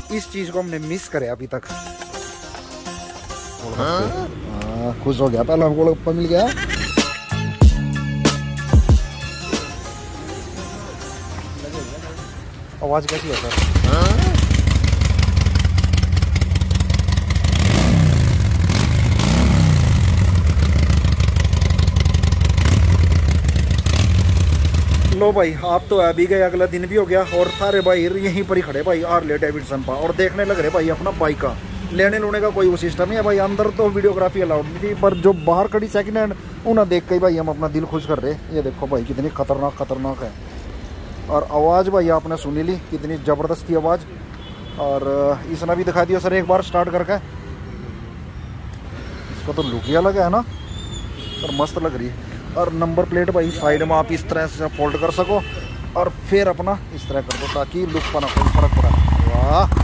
इस चीज को हमने मिस करे अभी तक। खुश हो गया, पहला हमको गोलगप्पा मिल गया। आवाज कैसी है सर? लो भाई, आप तो अभी गए, अगला दिन भी हो गया और सारे भाई यहीं पर ही खड़े भाई हार्ले डेविडसन पर और देखने लग रहे भाई अपना बाइक का। लेने लूने का कोई वो सिस्टम नहीं है भाई। अंदर तो वीडियोग्राफी अलाउड नहीं थी, पर जो बाहर खड़ी सेकंड हैंड उन्हें देख के भाई हम अपना दिल खुश कर रहे। ये देखो भाई कितनी खतरनाक है। और आवाज़ भाई आपने सुनी ली, कितनी ज़बरदस्त थी आवाज़। और इसने भी दिखा दिया सर एक बार स्टार्ट करके। इसका तो लुक ही अलग है ना, और मस्त लग रही है। और नंबर प्लेट भाई साइड में आप इस तरह से फोल्ड कर सको और फिर अपना इस तरह कर दो ताकि लुक पर ना कोई फर्क पड़ा। वाह,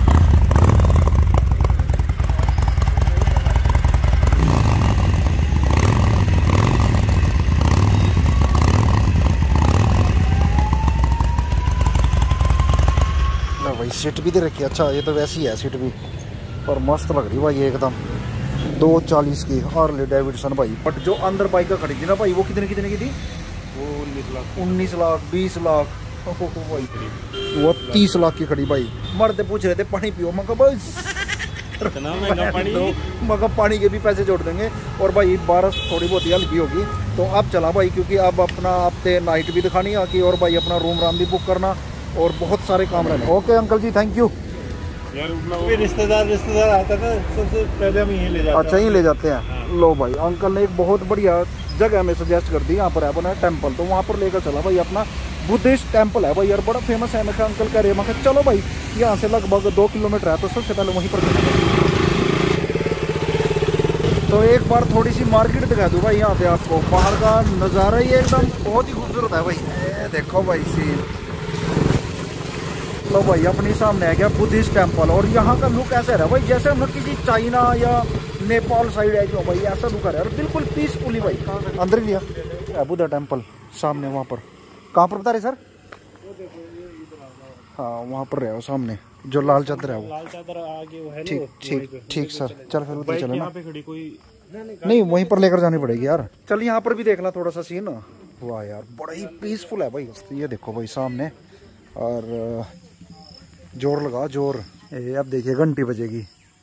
भाई सीट भी दे रखी है। अच्छा, ये तो वैसी है सीट भी, पर मस्त लग रही भाई एकदम। 240 की हार्ले डेविडसन भाई। बट जो अंदर बाइक का खड़ी थी ना भाई, वो कितने की थी? वो 19 लाख 20 लाख भाई, वो 30 लाख की खड़ी भाई। मर्द पूछ रहे थे पानी पियो, मैं बस मगर पानी के भी पैसे जोड़ देंगे। और भाई बारिश थोड़ी बहुत हल्की होगी तो अब चला भाई, क्योंकि अब अपना आपसे नाइट भी दिखानी आकी और भाई अपना रूम राम भी बुक करना और बहुत सारे काम रहने। Okay uncle ji, thank you. यार रिश्तेदार आता था, सबसे पहले हम यहीं ले जाते हैं। अच्छा, यहीं ले जाते हैं। हाँ। लो भाई, अंकल ने एक बहुत बढ़िया जगह में सजेस्ट कर दी, यहाँ पर है अपना टेम्पल, तो वहाँ पर लेकर चला भाई। अपना बुद्धिस्ट टेम्पल है भाई यार, बड़ा फेमस है। मैं अंकल कह रहे हैं, मैं चलो भाई यहाँ से लगभग 2 किलोमीटर है, तो सबसे पहले वहीं पर तो एक बार थोड़ी सी मार्केट दिखा दूँ भाई यहाँ पे आपको। बाहर का नज़ारा ही एकदम बहुत ही खूबसूरत है भाई। देखो भाई सीन, लो भाई अपने सामने आ गया बुद्धिस्ट टेम्पल। और यहाँ का लुक ऐसा है भाई जैसे हम किसी चाइना या नेपाल साइड है, जो भाई ऐसा लुक है बिल्कुल पीसफुली भाई। अंदर ही लिया बुद्धा टेम्पल सामने, वहाँ पर कहाँ पर बता रहे सर? हाँ वहाँ पर रहे सामने जो लाल चादर है वो। लाल चादर आगे वो है। ठीक सर, चल फिर उधर चलो ना। नहीं, वहीं पर लेकर जानी पड़ेगी यार। चल यहाँ पर भी देखना थोड़ा सा सीन। वाह यार, बड़ा ही पीसफुल है भाई। ये देखो भाई सामने, और जोर लगा जोर। अब देखिए घंटी बजेगी।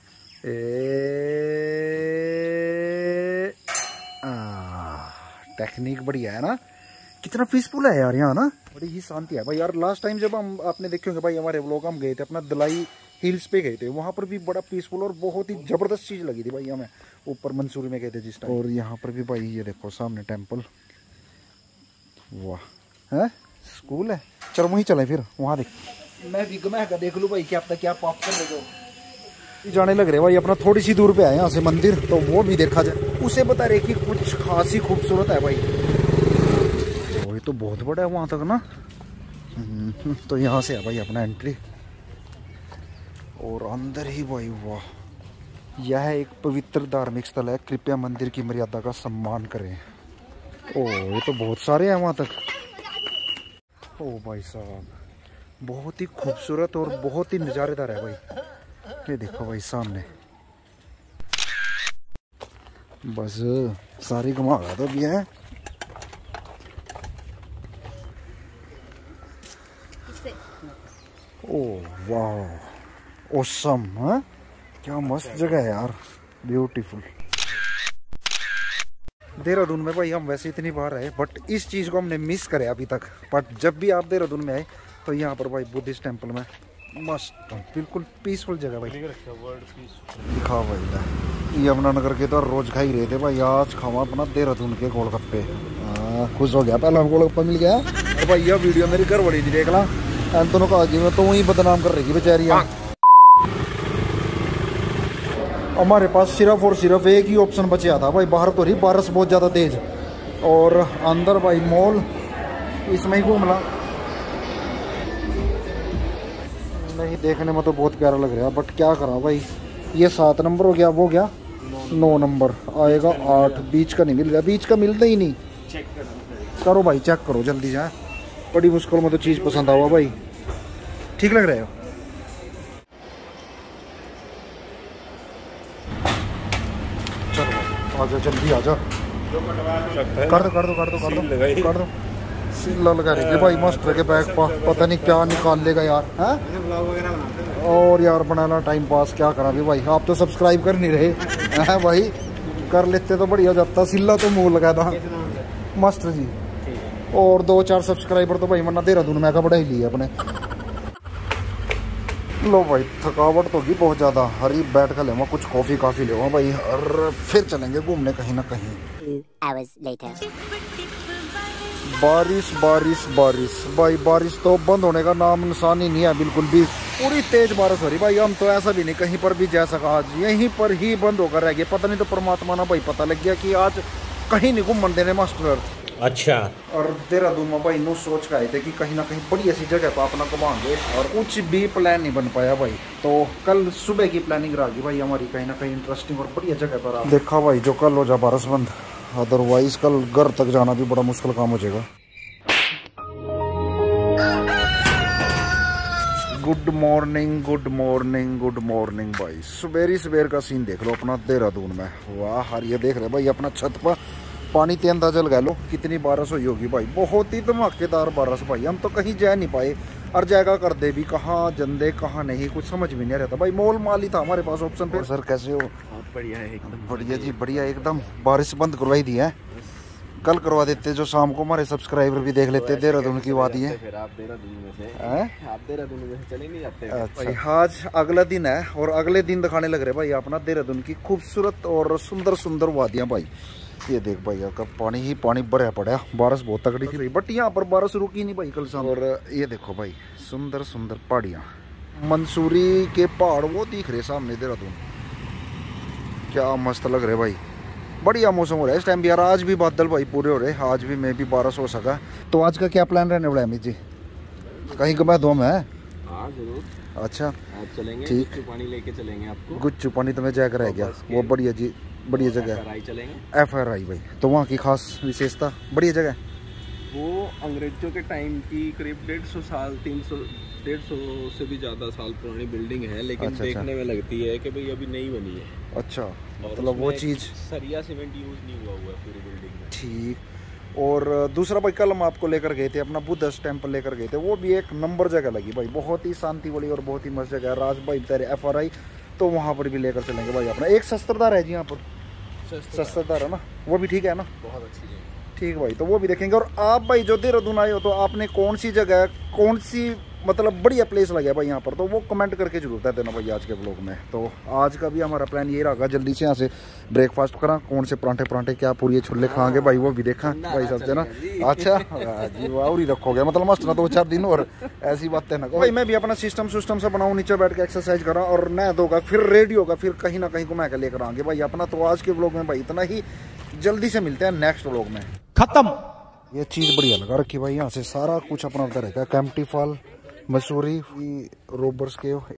टेक्निक बढ़िया है ना, कितना पीसफुल है यार यहाँ ना, बड़ी ही शांति है भाई यार। लास्ट टाइम जब हम आपने देखे होंगे भाई हमारे व्लॉग, हम गए थे अपना दलाई हिल्स पे गए थे, वहाँ पर भी बड़ा पीसफुल और बहुत ही जबरदस्त चीज़ लगी थी भाई हमें। ऊपर मंसूरी में गए थे जिस टाइम। और यहाँ पर भी भाई ये देखो सामने टेम्पल। वाह है, स्कूल है। चलो वहीं चले फिर, वहाँ देख। मैं भी घुमा कर देख लूँ भाई, क्या पता क्या पॉप कर ले जाने लग रहे भाई। अपना थोड़ी सी दूर पे है यहाँ से मंदिर, तो वो भी देखा जाए। उसे बता रहे कि कुछ खासी खूबसूरत है भाई। तो ये तो बहुत बड़ा है वहाँ तक ना। तो यहाँ से है भाई अपना एंट्री, और अंदर ही भाई वाह, यह एक पवित्र धार्मिक स्थल है, कृपया मंदिर की मर्यादा का सम्मान करें। ओ ये तो बहुत सारे हैं वहाँ तक। ओ भाई साहब, बहुत ही खूबसूरत और बहुत ही नज़ारेदार है भाई। ये देखो भाई सामने, बस सारी घुमा रहा तो भी है। ओ वाह, ऑसम। हाँ क्या मस्त जगह है यार, ब्यूटीफुल। देहरादून में भाई हम वैसे इतनी बार आए, बट इस चीज़ को हमने मिस करे अभी तक। बट जब भी आप देहरादून में आए तो यहाँ पर भाई बुद्धिस्ट टेम्पल में मस्त बिल्कुल पीसफुल जगह भाई। दिखा भाई यमुनानगर के तो रोज खा ही रहे थे भाई, आज खावा अपना देहरादून के गोलगप्पे। खुश हो गया, पहला गोलगप्पा मिल गया। और भाई यह वीडियो मेरी घर वाली थी, देख ला दोनों का जी में तो वही बदनाम कर रही थी बेचारी। हमारे पास सिर्फ और सिर्फ एक ही ऑप्शन बचा था भाई, बाहर तो रही बारिश बहुत ज़्यादा तेज, और अंदर भाई मॉल इसमें ही घूमना। नहीं देखने में तो बहुत प्यारा लग रहा है, बट क्या करा भाई, ये 7 नंबर हो गया, वो गया 9 नंबर आएगा 8, बीच का नहीं मिल रहा, बीच का मिलता ही नहीं। करो भाई चेक करो जल्दी से, बड़ी मुश्किल में तो चीज़ पसंद आवा भाई। ठीक लग रहा है आजा जल्दी आजा। सकता है कर दो कर दो कर दो कर सील लगाई। दो कर दो। सिल्ला लगा रही भाई मस्त के बैग पता नहीं क्या निकाल लेगा यार। हैं और यार बनाना टाइम पास क्या करा भी भाई। आप तो सब्सक्राइब कर नहीं रहे हैं भाई, कर लेते तो बढ़िया जाता। सिल्ला तो मुंह लगा था मस्त जी। और 2-4 सब्सक्राइबर तो भाई मन्ना देहरादून में का बढ़ा ही लिया अपने। लो भाई थकावट तो होगी बहुत ज़्यादा। हरी बैठ कर ले कुछ कॉफ़ी काफ़ी ले भाई और फिर चलेंगे घूमने कहीं ना कहीं। 2 hours later. बारिश बारिश बारिश भाई, बारिश तो बंद होने का नाम निशान ही नहीं है बिल्कुल भी। पूरी तेज बारिश हो रही भाई। हम तो ऐसा भी नहीं कहीं पर भी जा सका, आज यहीं पर ही बंद होकर रह गया। पता नहीं तो परमात्मा ना भाई पता लग गया कि आज कहीं नहीं घूमने देने मास्टर। अच्छा। और देहरादून में भाई नो सोच के आए थे कि कहीं ना कहीं बड़ी ऐसी जगह पर अपना कमाएंगे और कुछ भी प्लान नहीं बन पाया भाई। तो कल सुबह की प्लानिंग रही भाई हमारी कहीं ना कहीं इंटरेस्टिंग और बढ़िया जगह पर। देखा भाई जो कल हो जा बारिश बंद, अदरवाइज कल घर तक जाना भी बड़ा मुश्किल काम हो जाएगा। Good morning good morning good morning भाई। सवेरी सवेर का सीन देख लो अपना देहरादून में। वाह हर ये देख रहे भाई अपना छत पर पानी ते अंदाजा लगा लो कितनी बारिश हुई होगी भाई। बहुत ही धमाकेदार बारिश भाई। हम तो कहीं जा नहीं पाए और जाएगा कर दे भी कहाँ जंदे कहाँ नहीं कुछ समझ भी नहीं रहता भाई। मोल माल ही था हमारे पास ऑप्शन पे। सर कैसे हो? बढ़िया है एकदम बढ़िया जी बढ़िया एकदम। बारिश बंद करवाई दी है, कल करवा देते जो शाम को हमारे सब्सक्राइबर भी देख लेते। देहरादून की वादी है। फिर आप देहरादून में से हैं? आप देहरादून में से चले नहीं जाते। अच्छा आज अगला दिन है और अगले दिन दिखाने लग रहे भाई अपना देहरादून की खूबसूरत और सुंदर सुंदर वादियां भाई। ये देख भाई का पानी ही पानी भरा पड़ा। बारिश बहुत तगड़ी थी बट यहाँ पर बारिश रुकी नहीं भाई कल शाम। और ये देखो भाई सुंदर सुंदर पहाड़ियाँ, मंसूरी के पहाड़ वो दिख रहे सामने देहरादून। क्या मस्त लग रहे भाई। बढ़िया मौसम हो रहा है इस टाइम भी यार। आज भी बादल भाई पूरे हो रहे, आज भी मैं भी बारिश हो सका। तो आज का क्या प्लान रहने वाला है अमित जी? कहीं घुमा दो मैं। हाँ जरूर। अच्छा आप चलेंगे ठीक। गुच्चू पानी लेके चलेंगे आपको। गुच्चू पानी तो मैं जाकर रह गया, वो बढ़िया जी बढ़िया जगह है। FRI चलेंगे। FRI भाई तो वहाँ की खास विशेषता बढ़िया जगह है। वो अंग्रेजों के टाइम की करीब 150 साल 150 से भी ज्यादा साल पुरानी बिल्डिंग है, लेकिन अच्छा, देखने में लगती है कि भाई अभी नई बनी है। अच्छा और मतलब वो उसमें चीज़ सरिया सीमेंट यूज नहीं हुआ हुआ है पूरी बिल्डिंग में। ठीक। और दूसरा भाई कल हम आपको लेकर गए थे अपना बुद्धिस्ट टेम्पल लेकर गए थे। वो भी एक नंबर जगह लगी भाई, बहुत ही शांति वाली और बहुत ही मस्त जगह है। राज भाई तेरे FRI तो वहाँ पर भी लेकर चलेंगे भाई अपना। एक शस्त्रधार है जी यहाँ पर, शस्त्रधार है ना, वो भी ठीक है ना? बहुत अच्छी जगह। ठीक भाई तो वो भी देखेंगे। और आप भाई जो देहरादून आए हो तो आपने कौन सी जगह कौन सी मतलब बढ़िया प्लेस लगा भाई यहाँ पर, तो वो कमेंट करके जरूर बता देना भाई आज के ब्लॉग में। तो आज का भी हमारा प्लान ये रहा जल्दी से यहाँ से ब्रेकफास्ट करा, कौन से परांठे परांठे क्या पूरी छोले खाएंगे भाई वो भी देखा भाई सब से ना। अच्छा जी वाह ही रखोगे मतलब मस्त ना 2-4 दिन और ऐसी बात है ना भाई। मैं भी अपना सिस्टम से बनाऊँ, नीचे बैठ के एक्सरसाइज करा और नहा धोगा फिर रेडी होगा फिर कहीं ना कहीं घुमा के लेकर आएंगे भाई अपना। तो आज के ब्लॉग में भाई इतना ही, जल्दी से मिलते हैं नेक्स्ट ब्लॉग में। खत्म। ये चीज़ बढ़िया लगा रखी भाई, यहाँ से सारा कुछ अपना उधर रहेगा। कैंपटी फॉल, मसूरी, रोबर्स के